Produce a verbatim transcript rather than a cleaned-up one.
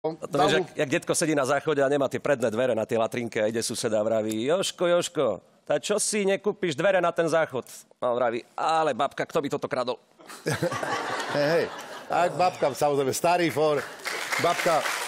To vieš, jak, jak detko sedí na záchode a nemá tie predné dvere na tie latrinke a ide suseda a vraví: Jožko, Jožko, tá čo si nekúpiš dvere na ten záchod? A on vraví: ale babka, kto by toto kradol? Hej, hej. Tak babka, samozrejme, starý for. Babka...